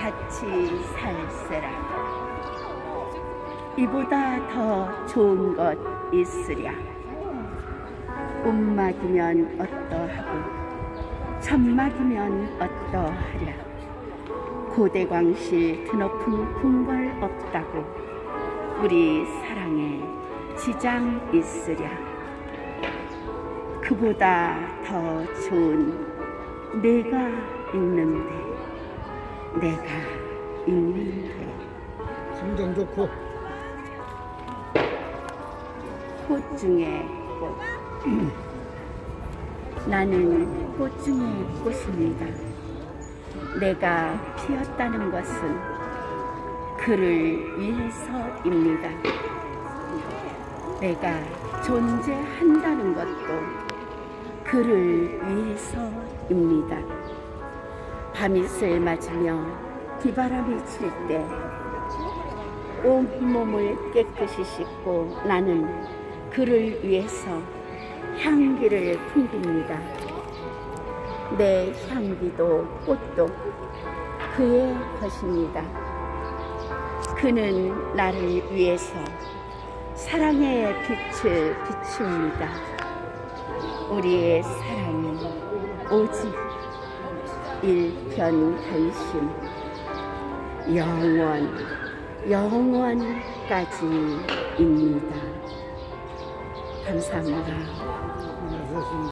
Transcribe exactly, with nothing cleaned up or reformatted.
같이 살세라. 이보다 더 좋은 것 있으랴. 움막이면 어떠하고 천막이면 어떠하랴. 고대광실 드높은 궁궐 없다고 우리 사랑에 지장 있으랴. 그보다 더 좋은 내가 있는데 내가 있는데 심정 좋고 꽃 중에 꽃. 나는 꽃 중에 꽃입니다. 내가 피었다는 것은 그를 위해서입니다. 내가 존재한다는 것도 그를 위해서입니다. 밤이슬 맞으며 비바람이 칠 때 온몸을 깨끗이 씻고 나는 그를 위해서 향기를 풍깁니다. 내 향기도 꽃도 그의 것입니다. 그는 나를 위해서 사랑의 빛을 비춥니다. 우리의 사랑은 오직 일편단심, 영원, 영원까지입니다. 감사합니다.